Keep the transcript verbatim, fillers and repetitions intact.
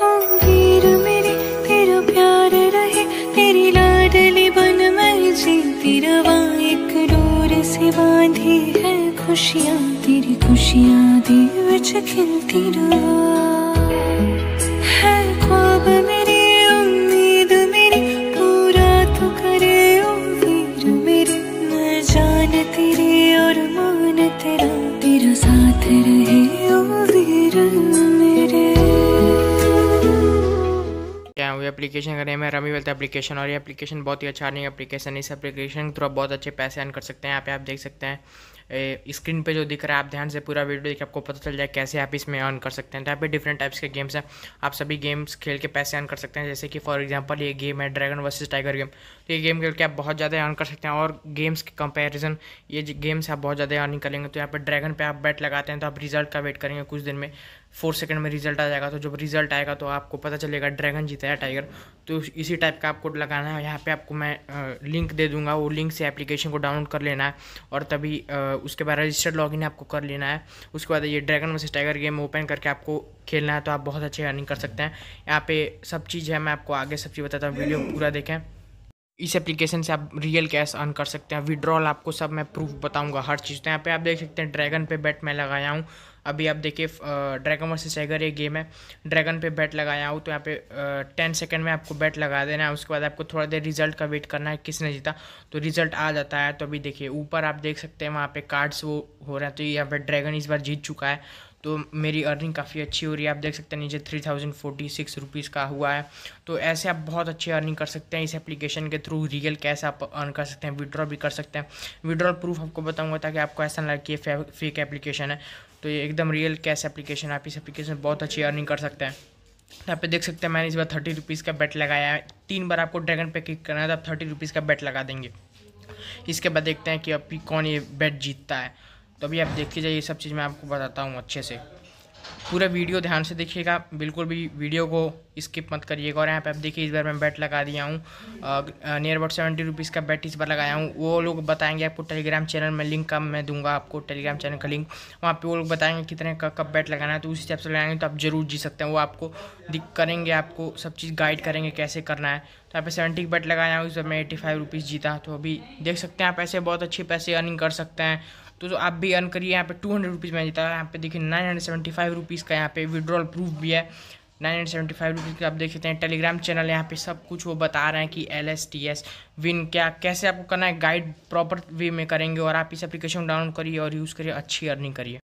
ओ वीर मेरे तेरा प्यार रहे, तेरी लाडली बन मैं जीती रवा। एक डोर से बांधी है खुशियाँ, तेरी खुशियाँ दी विच खिलती रहा। है ख्वाब मेरी उम्मीद मेरी पूरा तो करे ओ वीर मेरे। मैं जान तेरी और मान तेरा, तेरा साथ रहे ओ वीर मेरे। क्या वो एप्लीकेशन का नेम है रमी वेल्थ एप्लीकेशन, और ये एप्लीकेशन बहुत ही अच्छा अर्निंग एप्लीकेशन है। इस एप्लीकेशन के थ्रू आप बहुत अच्छे पैसे अर्न कर सकते हैं। यहाँ पे आप देख सकते हैं स्क्रीन पे जो दिख रहा है, आप ध्यान से पूरा वीडियो देखिए, आपको पता चल जाए कैसे आप इसमें अर्न कर सकते हैं। तो यहाँ पे डिफरेंट टाइप्स के गेम्स हैं, आप सभी गेम्स खेल के पैसे अर्न कर सकते हैं। जैसे कि फॉर एग्जांपल ये गेम है ड्रैगन वर्सेस टाइगर गेम, तो ये गेम खेल के आप बहुत ज़्यादा अर्न कर सकते हैं। और गेम्स के कंपैरिजन ये गेम्स आप बहुत ज़्यादा अर्निंग करेंगे। तो यहाँ पर ड्रैगन पे आप बैट लगाते हैं तो आप रिजल्ट का वेट करेंगे, कुछ दिन में फोर सेकंड में रिजल्ट आ जाएगा। तो जब रिजल्ट आएगा तो आपको पता चलेगा ड्रैगन जीता है टाइगर। तो इसी टाइप का आपको लगाना है। यहाँ पे आपको मैं लिंक दे दूंगा, वो लिंक से एप्लीकेशन को डाउनलोड कर लेना है और तभी उसके बाद रजिस्टर्ड लॉगिन आपको कर लेना है। उसके बाद ये dragon versus tiger game open करके आपको खेलना है, तो आप बहुत अच्छे अर्निंग कर सकते हैं। यहाँ पे सब चीज़ है, मैं आपको आगे सब चीज़ बताता हूँ, वीडियो पूरा देखें। इस एप्लीकेशन से आप रियल कैश अर्न कर सकते हैं, विड्रॉल आपको सब मैं प्रूफ बताऊंगा हर चीज़। तो यहाँ पे आप देख सकते हैं ड्रैगन पे बैट मैं लगाया हूँ। अभी आप देखिए ड्रैगन वर्सेस टाइगर ये गेम है, ड्रैगन पे बैट लगाया हूँ। तो यहाँ पे टेन सेकंड में आपको बैट लगा देना है। उसके बाद आपको थोड़ा देर रिजल्ट का वेट करना है, किसने जीता तो रिजल्ट आ जाता है। तो अभी देखिए ऊपर आप देख सकते हैं वहाँ पे कार्ड्स वो हो रहे हैं। तो यहाँ पे ड्रैगन इस बार जीत चुका है, तो मेरी अर्निंग काफ़ी अच्छी हो रही है। आप देख सकते हैं नीचे three thousand forty six rupees का हुआ है। तो ऐसे आप बहुत अच्छी अर्निंग कर सकते हैं इस एप्लीकेशन के थ्रू। रियल कैश आप अर्न कर सकते हैं, विड्रॉ भी कर सकते हैं। विड्रॉल प्रूफ आपको बताऊंगा ताकि आपको ऐसा ना लगे कि ये फेक एप्लीकेशन है। तो ये एकदम रियल कैश एप्लीकेशन, आप इस एप्लीकेशन में बहुत अच्छी अर्निंग कर सकते हैं। यहाँ पे देख सकते हैं मैंने इस बार थर्टी रुपीज़ का बेट लगाया है। तीन बार आपको ड्रैगन पे क्लिक करना है तो आप थर्टी रुपीज़ का बेट लगा देंगे। इसके बाद देखते हैं कि अभी कौन ये बेट जीतता है। तो अभी आप देखिए जाइए, ये सब चीज़ मैं आपको बताता हूँ अच्छे से। पूरा वीडियो ध्यान से देखिएगा, बिल्कुल भी वीडियो को स्किप मत करिएगा। और यहाँ पे आप देखिए इस बार मैं बैट लगा दिया हूँ, नियर अबाउट सेवेंटी रुपीज़ का बैट इस बार लगाया हूँ। वो लोग बताएंगे आपको टेलीग्राम चैनल में, लिंक का मैं दूंगा आपको टेलीग्राम चैनल का लिंक। वहाँ पे वो लोग बताएंगे कितने का कब बैट लगाना है, तो उसी हिसाब से लगाएंगे तो आप जरूर जीत सकते हैं। वो आपको दिक करेंगे, आपको सब चीज़ गाइड करेंगे कैसे करना है। तो यहाँ पे सेवेंटी बैट लगाया हूँ, इस बार मैं एट्टी फाइव रुपीज़ जीता। तो अभी देख सकते हैं आप ऐसे बहुत अच्छे पैसे अर्निंग कर सकते हैं। तो, तो आप भी अर्न करिए। यहाँ पे टू हंड्रेड रुपीज़ में जीता है। यहाँ पे देखिए nine hundred seventy five rupees का यहाँ पे विड्रॉल प्रूफ भी है। Nine hundred seventy five rupees का आप देख सकते हैं। टेलीग्राम चैनल यहाँ पे सब कुछ वो बता रहे हैं कि L S T S win क्या कैसे आपको करना है, गाइड प्रॉपर वे में करेंगे। और आप इस एप्लीकेशन को डाउनलोड करिए और यूज़ करिए, अच्छी अर्निंग करिए।